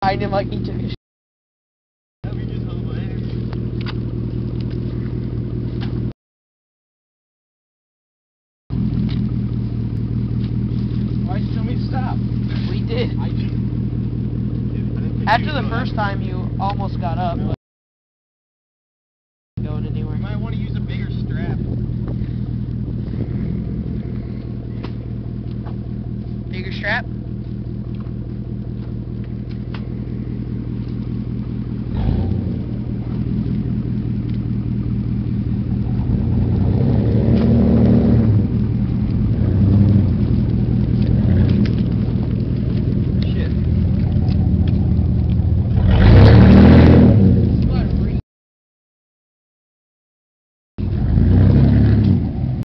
behind him like he took a shit. Why'd you tell me to stop? We did. After the first time, you almost got up, but going anywhere. You might want to use a bigger strap. Bigger strap?